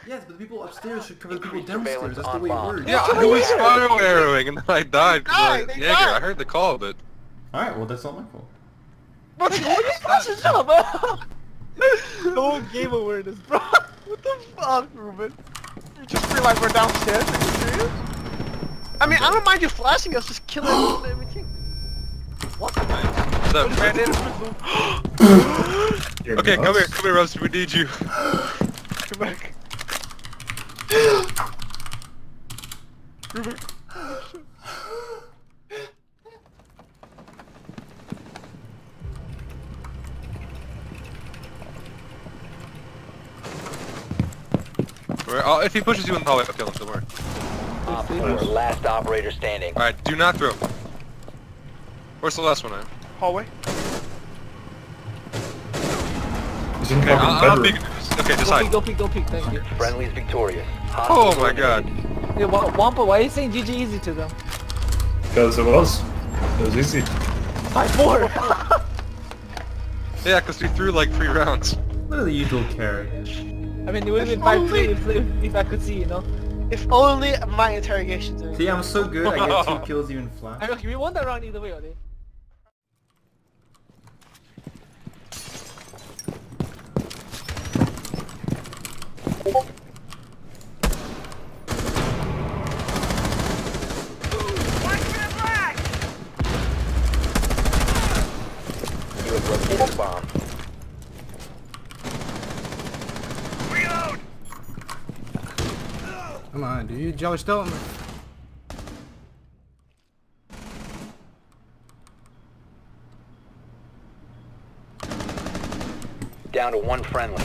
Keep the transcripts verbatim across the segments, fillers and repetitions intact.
Yes, but the people upstairs should cover the people downstairs. That's the way it bomb. works. Yeah, I was fire arrowing and then I died because died, I, they Jaeger, died. I heard the call, but Alright, well that's not my fault. What the fuck? No game awareness, bro. What the fuck, Ruben? You just realized we're downstairs? Are you serious? I mean, I don't mind you flashing us, just kill it, everything. What? what's up? Ran in. Okay, come here, come here, Rusty. We need you. Come back. Ruben. Where, oh, if he pushes you in the hallway, I'll kill him. Don't worry. Op four, last operator standing. All right, do not throw. Where's the last one at? Hallway. He's in Okay, fucking I'll, I'll bedroom. peek. Okay, just Go hide. peek, go peek, go peek, thank you. Friendly's victorious. Oh Hostiles my god. eliminated. Yeah, Wa- Wampa, why are you saying G G easy to them? Because it was. It was easy. five four! Yeah, because we threw like three rounds. What are the usual carry? I mean, it would have been five three if, if, if I could see, you know? If only my interrogations are. See, I'm so good, I get two kills even flat. I mean, we won that round either way, Ode. You have located a bomb. Come on, dude. Joe Stone. Down to one friendly.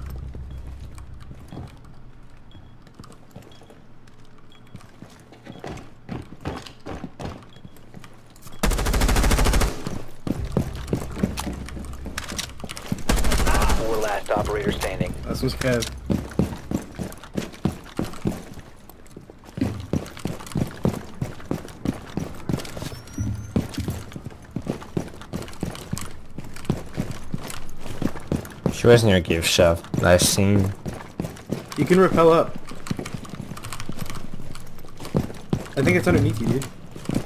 Four last operator standing. That's what's Kev. She was near gift shop. Nice scene. You can rappel up. I think it's underneath you, dude.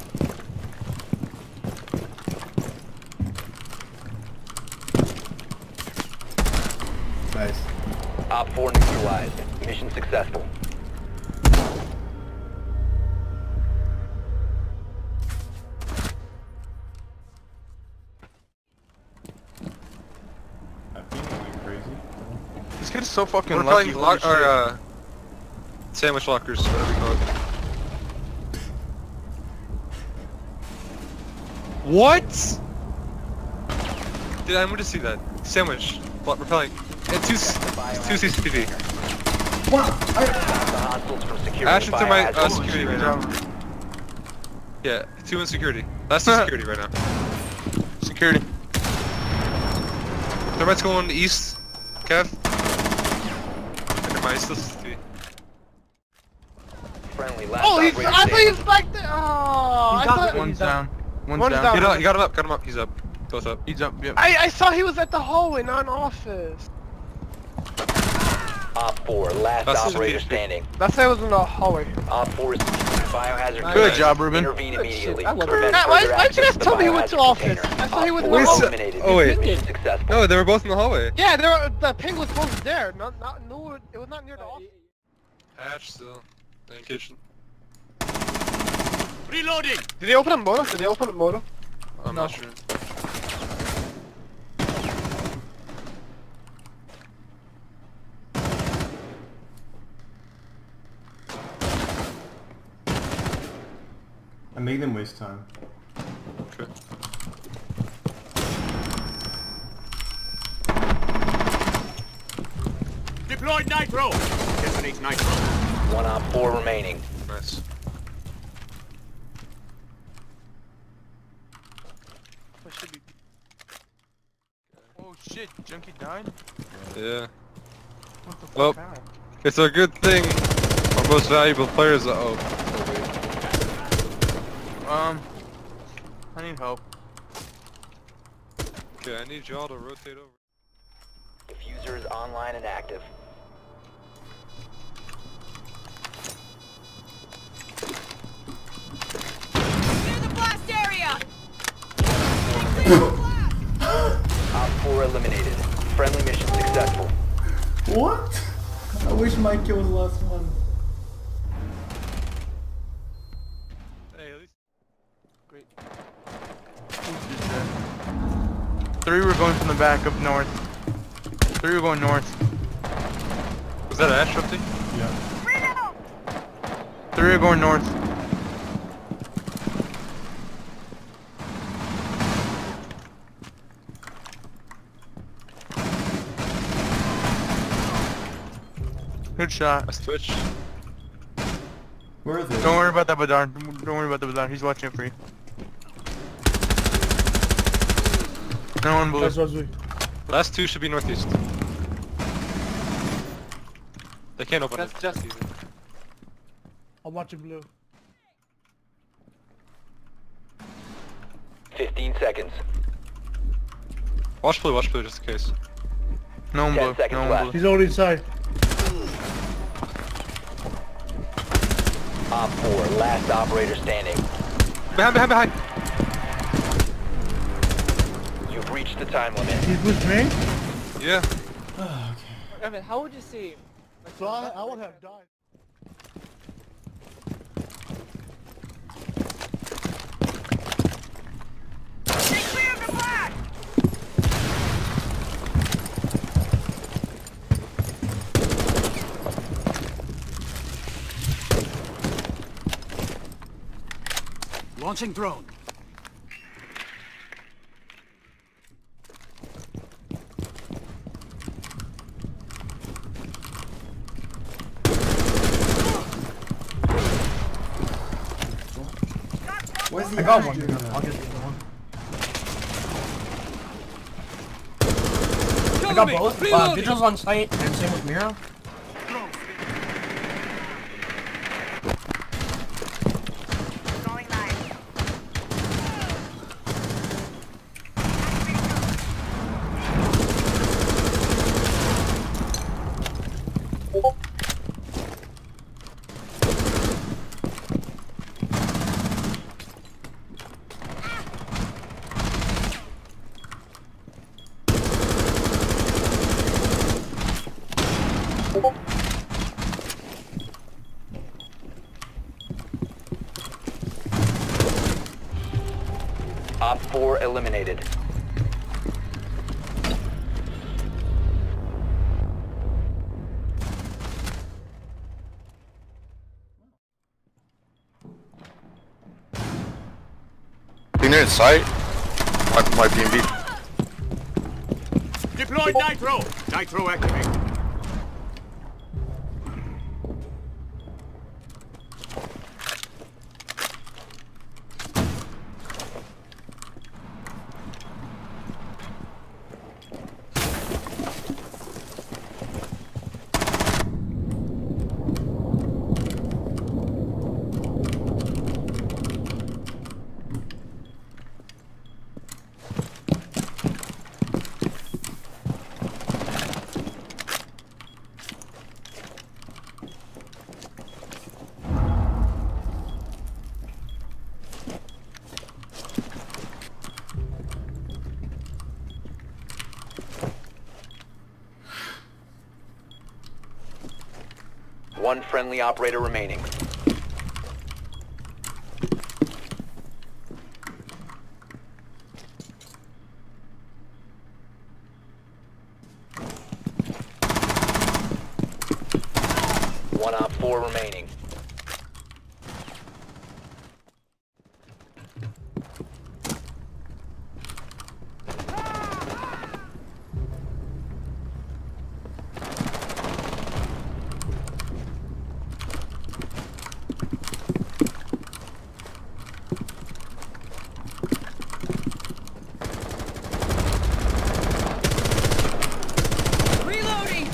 Nice. Op four neutralized. Mission successful. I think I'm crazy. This kid is so fucking We're lucky. probably Lock, holy or, shit. uh, sandwich lockers, whatever you call it. What? Dude, I want to see that. Sandwich. Block repelling. And two, s- two C C T V. Stop the hostiles from securing Ash the into my uh, biohazard security right now. Yeah, two in security. That's the security right now. Security. Thermite's going east, Kev. Never mind, it's still C C T V. Friendly last Oh, he's, operator I thought he standing. was back there. Oh, I He's down thought. there. One's down. One's, One's down. down. Get up, you got him up, got him up, he's up. Both up. He's up. Yep. I I saw he was at the hallway, not in office. Op four, last That's operator the- standing. That's why it was in the hallway. Op four is biohazard. Good container. job, Ruben. Intervene Good immediately. shit, I love Prevent it. Matt, why, further why'd you access guys to the tell me he went to biohazard office? container. I thought he Op was four in the Wait, so- eliminated. oh, wait. Mission successful. No, they were both in the hallway. Yeah, there were, the ping was both there. Not not no, it was not near the office. Hatch still. In kitchen. Reloading. Did they open a motor? Did they open a motor? I'm No. not sure. I make them waste time. Okay. Deployed nitro. Detonate nitro. One op four remaining. Nice. That should be. Oh shit, Junkie died? Yeah. What the fuck Well, happened? it's a good thing our most valuable players are. Oh. Um, I need help. Okay, I need y'all to rotate over. Diffuser is online and active. I wish my kill was the last one. Hey, at least. Great. Three were going from the back up north. Three were going north. Was that Ash Rifty? Yeah. Three are going north. Good shot. That's Twitch. Where are they? Don't worry about that Badar. Don't worry about the Badar. He's watching it for you. No one blue. Last two should be northeast. They can't open That's it. just easy. I'm watching blue. fifteen seconds. Watch blue, watch blue just in case. No one Ten blue. seconds No one left. blue. He's already inside. Op four, last operator standing. Behind, behind, behind! You've reached the time limit. He's with me? Yeah. Oh, okay. Evan, how would you say? Like, So I, I would have died. Launching drone. Where's the I got Ash one. doing that? I'll get the other one. I Cover got me. both. Uh, Reloading. Vigil's on site, and same with Miro. Op four eliminated. Being near sight. Might, might be in B. Deployed nitro. Nitro activate. One friendly operator remaining. One op four remaining. Reloading.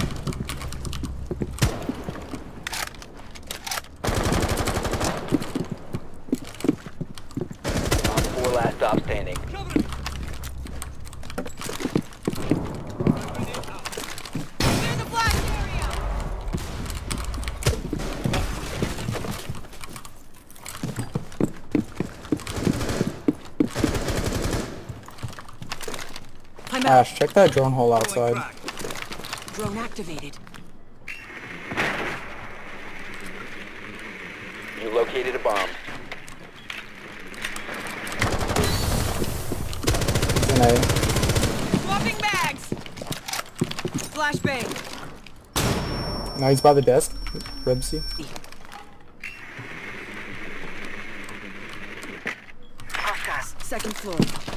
Op four last stop standing. Clear the black area. I'm out. Ash, check that drone hole outside. Drone activated. You located a bomb. Swapping bags. Flashbang. Now he's by the desk. Rebsy. Second floor.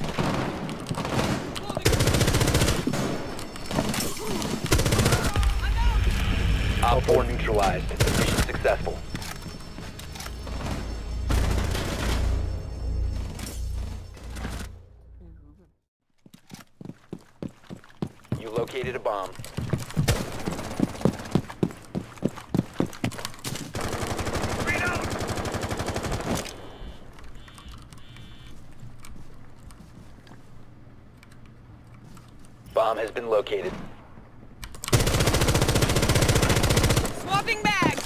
Op four neutralized. Mission successful. You located a bomb. Bomb has been located. Swapping bags.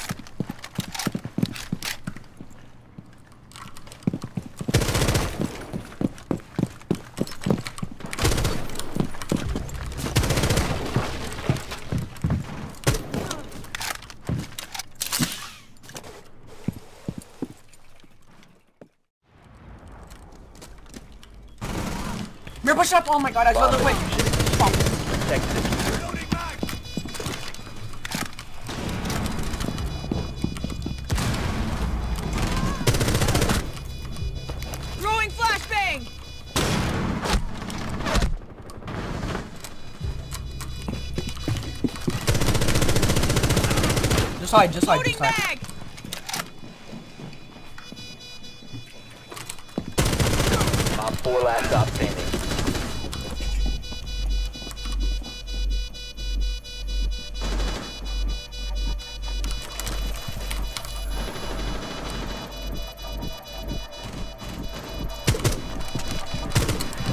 Mirror, push up! Oh my god, I got the way. Protected. Throwing flashbang. Just hide, just hide, Loading just hide. bag. Op four last stop standing.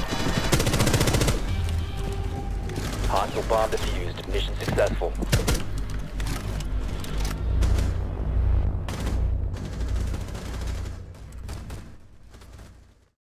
Hostile bomb defused. Mission successful.